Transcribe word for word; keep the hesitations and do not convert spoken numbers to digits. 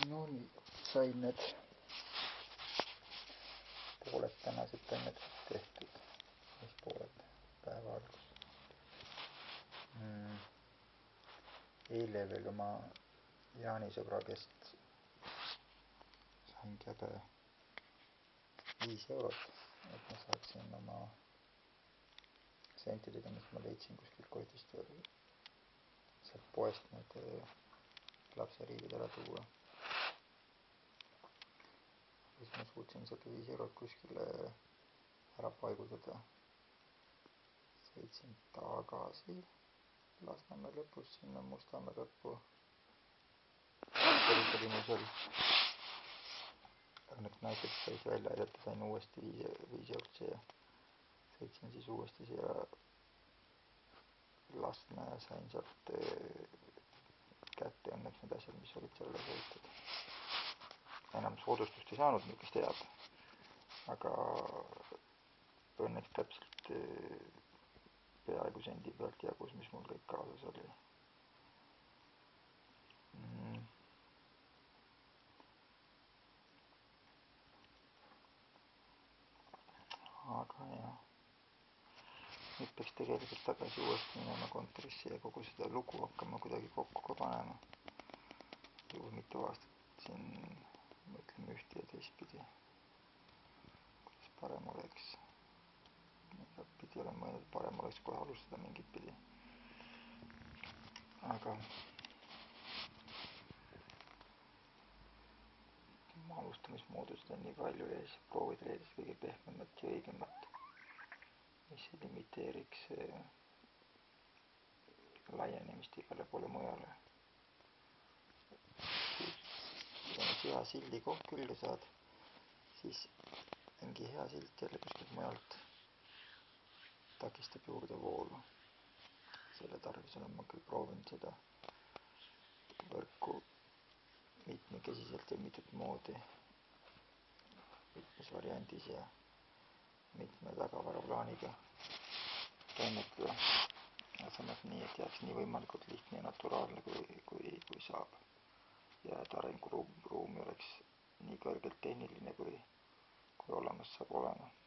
No nii, sain need pooled tänased tanned tehtud. Mis pooled päeva algus. Mm. Eile veel oma Jaanisõbra kest sain käbe viis eurot, et ma saaksin oma sentidega, mis ma leidsin kuskilt kotist veel sealt poest need lapseriidid ära tuua. Siis ma suutsin seda viis eurot kuskile ära paigutada. Sõitsin tagasi Lasnamäe lõpus sinna Mustamäe lõppu. Päris oli mul seal õnneks naised said välja aidata, sain uuesti viis eurot siia. Sõitsin siis uuesti siia Lasnamäe ja sain sealt kätte õnneks need asjad, mis olid sellele sõitud. Enam soodustust ei saanud, mis teab, aga õnneks täpselt peaaegu sendi pealt jagus, mis mul kõik kaasas oli. Mm. Aga jah, nüüd peaks tegelikult tagasi uuesti minema kontorisse ja kogu seda lugu hakkama kuidagi kokku ka panema. Juba mitu aastat siin mõtleme ühte ja teistpidi, kuidas parem oleks. Pidi olen mõelnud, et parem oleks kohe alustada mingit pidi. Aga alustamismoodust on nii palju ja siis proovid leida kõige pehmemat ja õigemat, mis ei limiteeriks laienemist igale poole mujale. Kui hea sildi koht külge saad, siis mingi hea silt jälle kuskilt mujalt takistab juurde voolu. Selle tarvis olen ma küll proovinud seda võrku mitmekesiselt ja mitut moodi, mitmes variandis ja mitme tagavaraplaaniga toimetada. Ja samas nii, et jääks nii võimalikult lihtne ja naturaalne, kui, kui, kui saab. Ja et arenguruumi oleks nii kõrgelt tehniline, kui, kui olemas saab olema.